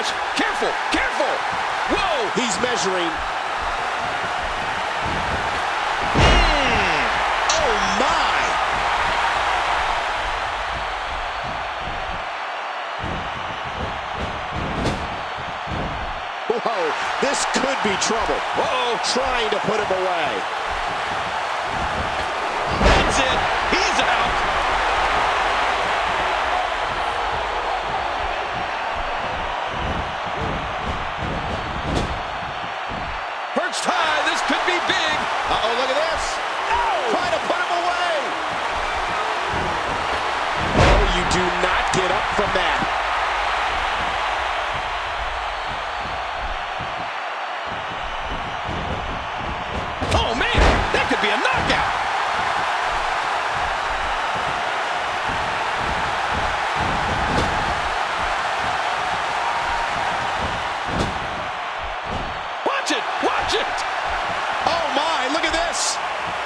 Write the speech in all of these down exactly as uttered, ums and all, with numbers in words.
gosh. Careful, careful. Whoa. He's measuring. Mm. Oh, my. Whoa, this could be trouble. Uh-oh. Trying to put him away. That's it. He's out. Perched high. This could be big. Uh-oh, look at this. Oh. Trying to put him away. Oh, you do not get up from that. Oh, man. That could be a knockout. Watch it. Watch it. Oh, my, look at this.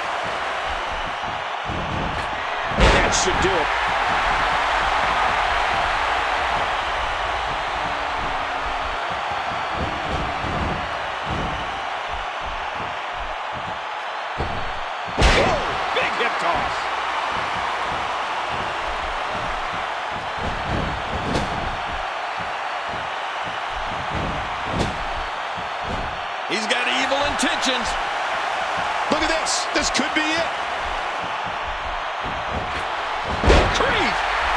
That should do it. Whoa. Big hip toss. He's got evil intentions. Look at this. This could be it. Creed.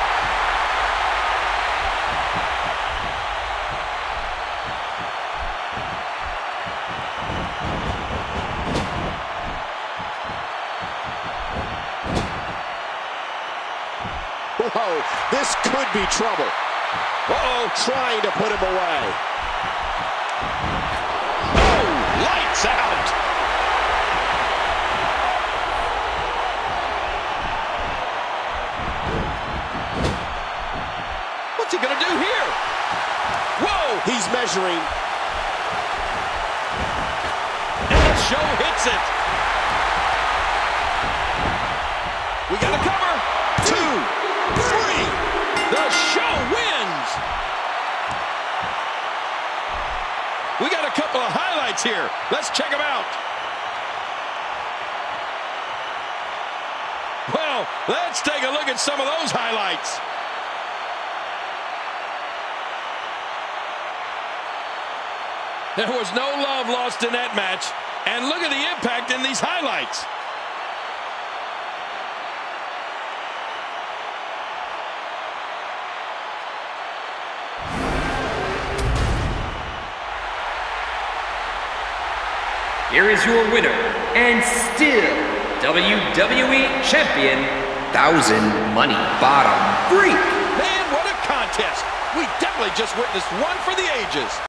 Whoa, this could be trouble. Uh-oh. Trying to put him away. Oh, lights out. What's he gonna do here? Whoa. He's measuring. And the show hits it. We got a cover. Two, three. The show wins. We got a couple of highlights here. Let's check them out. Well, let's take a look at some of those highlights. There was no love lost in that match. And look at the impact in these highlights. Here is your winner, and still W W E Champion, Thousand Money Bottom Freak. Man, what a contest. We definitely just witnessed one for the ages.